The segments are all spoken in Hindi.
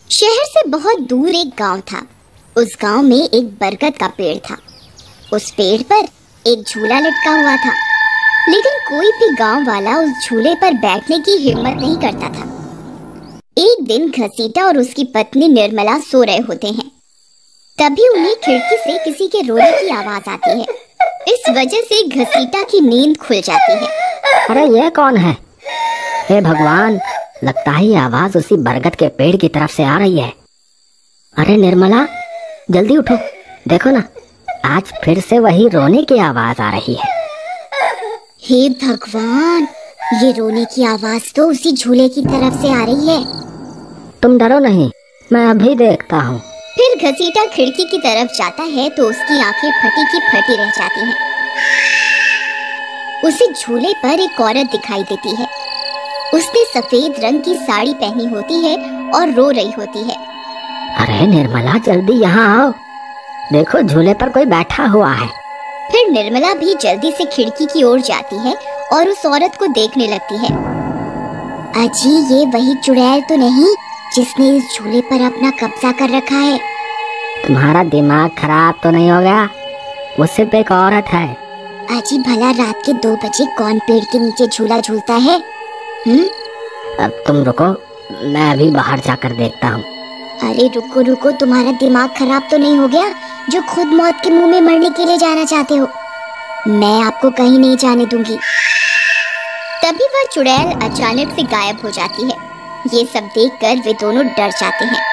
शहर से बहुत दूर एक गांव था। उस गांव में एक बरगद का पेड़ था। उस पेड़ पर एक झूला लटका हुआ था, लेकिन कोई भी गांव वाला उस झूले पर बैठने की हिम्मत नहीं करता था। एक दिन घसीटा और उसकी पत्नी निर्मला सो रहे होते हैं। तभी उन्हें खिड़की से किसी के रोने की आवाज आती है। इस वजह से घसीटा की नींद खुल जाती है। अरे ये कौन है? हे भगवान, लगता है ये आवाज उसी बरगद के पेड़ की तरफ से आ रही है। अरे निर्मला, जल्दी उठो, देखो ना, आज फिर से वही रोने की आवाज आ रही है। हे भगवान, ये रोने की आवाज तो उसी झूले की तरफ से आ रही है। तुम डरो नहीं, मैं अभी देखता हूँ। फिर घसीटा खिड़की की तरफ जाता है तो उसकी आंखें फटी की फटी रह जाती हैं। उसे झूले पर एक औरत दिखाई देती है। उसने सफेद रंग की साड़ी पहनी होती है और रो रही होती है। अरे निर्मला, जल्दी यहाँ आओ, देखो झूले पर कोई बैठा हुआ है। फिर निर्मला भी जल्दी से खिड़की की ओर जाती है और उस औरत को देखने लगती है। अजी, ये वही चुड़ैल तो नहीं जिसने इस झूले पर अपना कब्जा कर रखा है? तुम्हारा दिमाग खराब तो नहीं हो गया? वो सिर्फ एक औरत है। अजी, भला रात के 2 बजे कौन पेड़ के नीचे झूला झूलता है? अब तुम रुको, मैं अभी बाहर जाकर देखता हूँ। अरे रुको रुको, तुम्हारा दिमाग खराब तो नहीं हो गया जो खुद मौत के मुंह में मरने के लिए जाना चाहते हो? मैं आपको कहीं नहीं जाने दूंगी। तभी वह चुड़ैल अचानक से गायब हो जाती है। ये सब देखकर वे दोनों डर जाते हैं।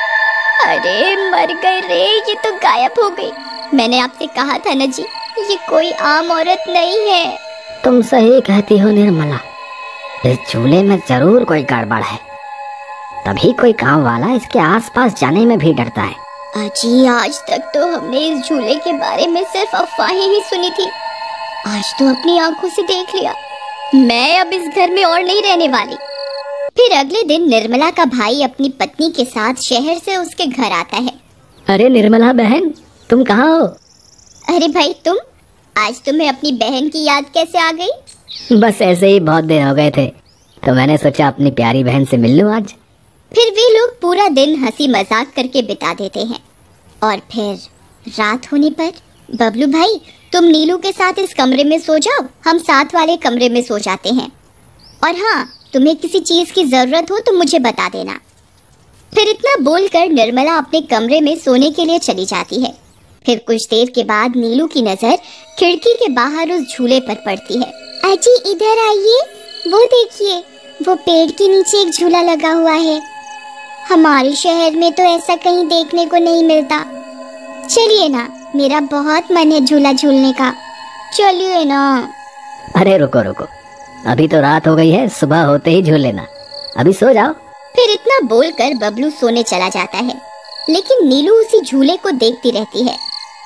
अरे मर गए रे, ये तो गायब हो गई। मैंने आपसे कहा था ना जी, ये कोई आम औरत नहीं है। तुम सही कहती हो निर्मला, इस झूले में जरूर कोई गड़बड़ है, तभी कोई गांव वाला इसके आसपास जाने में भी डरता है। अजी, आज तक तो हमने इस झूले के बारे में सिर्फ अफवाहें ही सुनी थी। आज तो अपनी आंखों से देख लिया। मैं अब इस घर में और नहीं रहने वाली। फिर अगले दिन निर्मला का भाई अपनी पत्नी के साथ शहर से उसके घर आता है। अरे निर्मला बहन, तुम कहाँ हो? अरे भाई तुम, आज तुम्हें अपनी बहन की याद कैसे आ गई? बस ऐसे ही बहुत दिन हो गए थे, तो मैंने सोचा अपनी प्यारी बहन से मिल लूं आज। फिर वे लोग पूरा दिन हंसी मजाक करके बिता देते हैं। और फिर रात होने पर, बबलू भाई तुम नीलू के साथ इस कमरे में सो जाओ, हम साथ वाले कमरे में सो जाते हैं। और हाँ, तुम्हें किसी चीज की जरूरत हो तो मुझे बता देना। फिर इतना बोलकर निर्मला अपने कमरे में सोने के लिए चली जाती है। फिर कुछ देर के बाद नीलू की नजर खिड़की के बाहर उस झूले पर पड़ती है। अजी इधर आइए, वो देखिए, वो पेड़ के नीचे एक झूला लगा हुआ है। हमारे शहर में तो ऐसा कहीं देखने को नहीं मिलता। चलिए ना, मेरा बहुत मन है झूला झूलने का, चलिए ना। अरे रुको रुको, अभी तो रात हो गई है, सुबह होते ही झूल लेना, अभी सो जाओ। फिर इतना बोलकर बबलू सोने चला जाता है, लेकिन नीलू उसी झूले को देखती रहती है।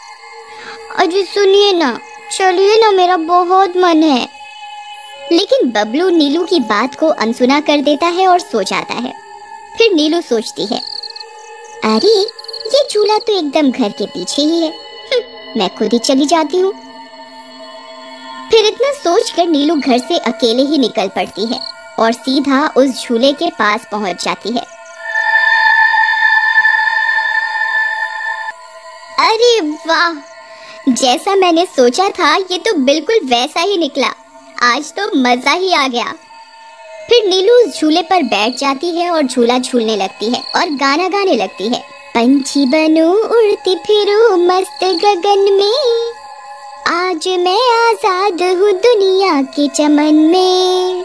अजी सुनिए ना, चलिए ना, मेरा बहुत मन है। लेकिन बबलू नीलू की बात को अनसुना कर देता है और सो जाता है। फिर नीलू सोचती है, अरे ये झूला तो एकदम घर के पीछे ही है, मैं खुद ही चली जाती हूँ। फिर इतना सोचकर नीलू घर से अकेले ही निकल पड़ती है और सीधा उस झूले के पास पहुंच जाती है। अरे वाह, जैसा मैंने सोचा था ये तो बिल्कुल वैसा ही निकला। आज तो मजा ही आ गया। फिर नीलू उस झूले पर बैठ जाती है और झूला झूलने लगती है और गाना गाने लगती है। पंछी बनूं उड़ती फिरूं मस्त गगन में, आज मैं आजाद हूँ दुनिया के चमन में।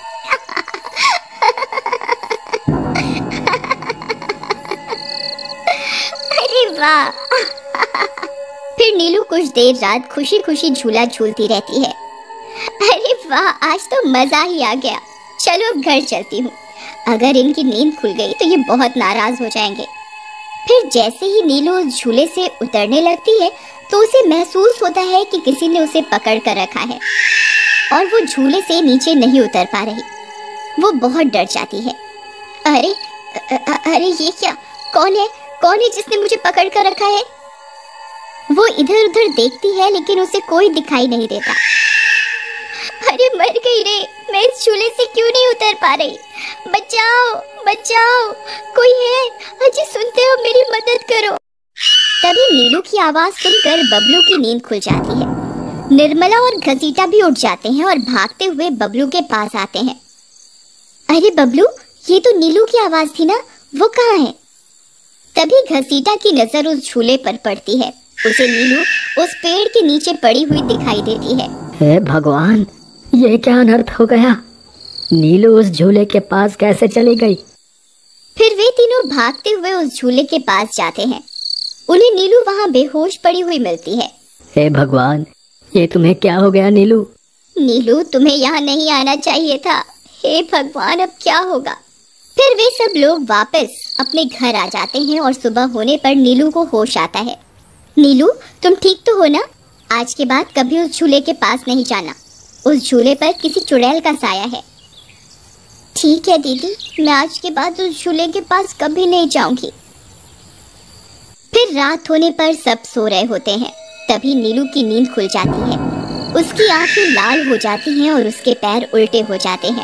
अरे वाह। फिर नीलू कुछ देर रात खुशी खुशी झूला झूलती रहती है। अरे वाह, आज तो मजा ही आ गया। चलो अब घर चलती हूँ, अगर इनकी नींद खुल गई तो ये बहुत नाराज हो जाएंगे। फिर जैसे ही नीलू उस झूले से उतरने लगती है तो उसे महसूस होता है कि किसी ने उसे पकड़ कर रखा है और वो झूले से नीचे नहीं उतर पा रही। वो बहुत डर जाती है। अरे अरे ये क्या, कौन है जिसने मुझे पकड़ कर रखा है? वो इधर उधर देखती है लेकिन उसे कोई दिखाई नहीं देता। अरे मर गई रे, मैं इस झूले से क्यों नहीं उतर पा रही? बचाओ बचाओ, कोई है? जी सुनते हो, मेरी मदद करो। तभी नीलू की आवाज सुनकर बबलू की नींद खुल जाती है। निर्मला और घसीटा भी उठ जाते हैं और भागते हुए बबलू के पास आते हैं। अरे बबलू, ये तो नीलू की आवाज थी ना, वो कहाँ है? तभी घसीटा की नजर उस झूले पर पड़ती है। उसे नीलू उस पेड़ के नीचे पड़ी हुई दिखाई देती है। हे भगवान, ये क्या अनर्थ हो गया? नीलू उस झूले के पास कैसे चली गई? फिर वे तीनों भागते हुए उस झूले के पास जाते हैं। उन्हें नीलू वहाँ बेहोश पड़ी हुई मिलती है। हे भगवान, ये तुम्हें क्या हो गया नीलू? नीलू, तुम्हें यहाँ नहीं आना चाहिए था। हे भगवान, अब क्या होगा? फिर वे सब लोग वापस अपने घर आ जाते हैं और सुबह होने पर नीलू को होश आता है। नीलू, तुम ठीक तो हो ना? आज के बाद कभी उस झूले के पास नहीं जाना। उस झूले पर किसी चुड़ैल का साया है। ठीक है दीदी, मैं आज के बाद उस झूले के पास कभी नहीं जाऊंगी। फिर रात होने पर सब सो रहे होते हैं। तभी नीलू की नींद खुल जाती है। उसकी आंखें लाल हो जाती हैं और उसके पैर उल्टे हो जाते हैं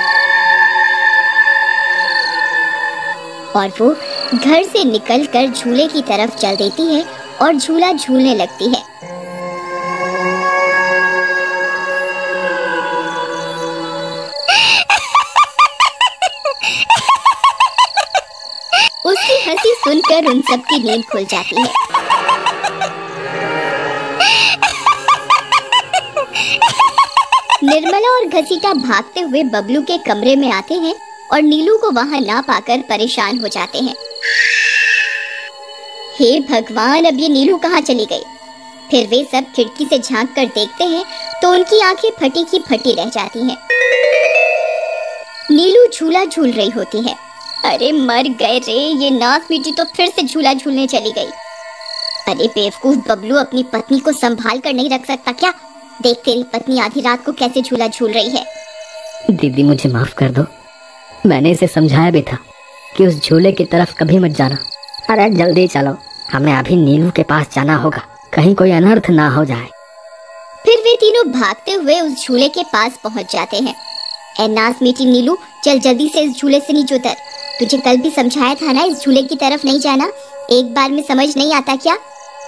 और वो घर से निकलकर झूले की तरफ चल देती है और झूला झूलने लगती है। उसकी हंसी सुनकर उन सब की नींद खुल जाती है। निर्मला और घसीटा भागते हुए बबलू के कमरे में आते हैं और नीलू को वहां ना पाकर परेशान हो जाते हैं। हे भगवान, अब ये नीलू कहाँ चली गई? फिर वे सब खिड़की से झांक कर देखते हैं तो उनकी आंखें फटी की फटी रह जाती हैं। नीलू झूला झूल रही होती है। अरे मर गए रे, ये नाक मीठी तो फिर से झूला झूलने चली गई। अरे बेवकूफ बबलू, अपनी पत्नी को संभाल कर नहीं रख सकता क्या? देख, तेरी पत्नी आधी रात को कैसे झूला झूल रही है। दीदी, मुझे माफ कर दो। मैंने इसे समझाया भी था कि उस झूले की तरफ कभी मत जाना। अरे जल्दी चलो, हमें अभी नीलू के पास जाना होगा, कहीं कोई अनर्थ ना हो जाए। फिर वे तीनों भागते हुए उस झूले के पास पहुंच जाते हैं। ए नाक मीठी नीलू, चल जल्दी से इस झूले से नीचे उतर। तुझे कल भी समझाया था ना, इस झूले की तरफ नहीं जाना। एक बार में समझ नहीं आता क्या?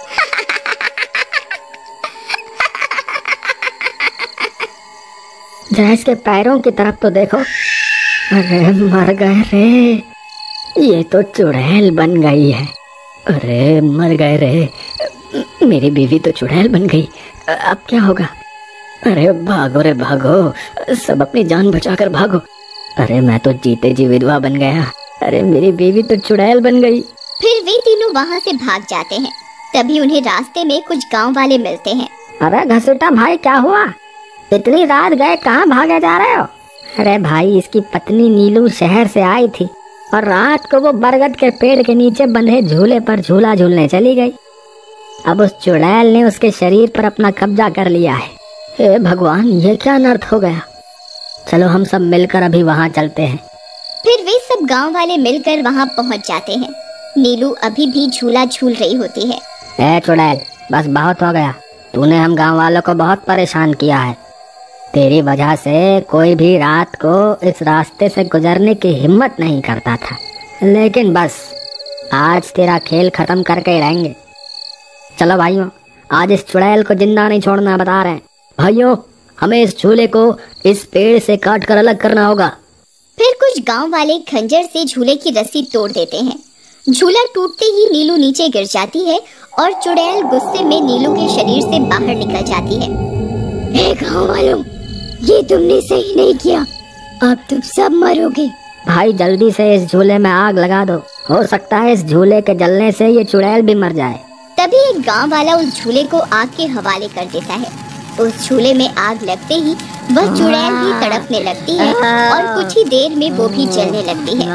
जरा इसके पैरों की तरफ तो देखो। अरे मर गए रे, ये तो चुड़ैल बन गई है। अरे मर गए रे, मेरी बीवी तो चुड़ैल बन गई। अब क्या होगा? अरे भागो रे भागो, सब अपनी जान बचाकर भागो। अरे मैं तो जीते जी विधवा बन गया। अरे मेरी बीवी तो चुड़ैल बन गई। फिर वे तीनों वहाँ से भाग जाते हैं। तभी उन्हें रास्ते में कुछ गांव वाले मिलते हैं। अरे घसीटा भाई, क्या हुआ? इतनी रात गए, कहाँ भागे जा रहे हो? अरे भाई, इसकी पत्नी नीलू शहर से आई थी और रात को वो बरगद के पेड़ के नीचे बंधे झूले पर झूला झूलने चली गई। अब उस चुड़ैल ने उसके शरीर पर अपना कब्जा कर लिया है। हे भगवान, ये क्या अनर्थ हो गया? चलो हम सब मिलकर अभी वहाँ चलते हैं। फिर वे सब गांव वाले मिलकर वहाँ पहुँच जाते हैं। नीलू अभी भी झूला झूल रही होती है। ए चुड़ैल, बस बहुत हो गया। तूने हम गांव वालों को बहुत परेशान किया है। तेरी वजह से कोई भी रात को इस रास्ते से गुजरने की हिम्मत नहीं करता था, लेकिन बस आज तेरा खेल खत्म करके ही रहेंगे। चलो भाइयों, आज इस चुड़ैल को जिंदा नहीं छोड़ना, बता रहे हैं। भाइयों, हमें इस झूले को इस पेड़ से काट कर अलग करना होगा। फिर कुछ गांव वाले खंजर से झूले की रस्सी तोड़ देते हैं। झूला टूटते ही नीलू नीचे गिर जाती है और चुड़ैल गुस्से में नीलू के शरीर से बाहर निकल जाती है। हे गांव वालों, ये तुमने सही नहीं किया, अब तुम सब मरोगे। भाई जल्दी से इस झूले में आग लगा दो, हो सकता है इस झूले के जलने से ये चुड़ैल भी मर जाए। तभी एक गांव वाला उस झूले को आग के हवाले कर देता है। उस झूले में आग लगते ही वह चुड़ैल भी तड़पने लगती है और कुछ ही देर में वो भी जलने लगती है।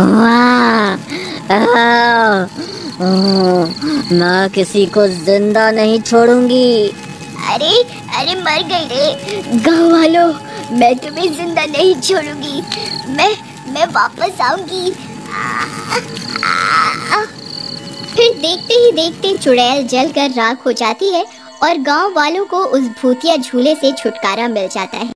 मैं किसी को जिंदा नहीं छोड़ूंगी। अरे अरे मर गई रे। गाँव वालों, मैं तुम्हें जिंदा नहीं छोड़ूंगी, मैं वापस आऊंगी। फिर देखते ही देखते चुड़ैल जलकर राख हो जाती है और गांव वालों को उस भूतिया झूले से छुटकारा मिल जाता है।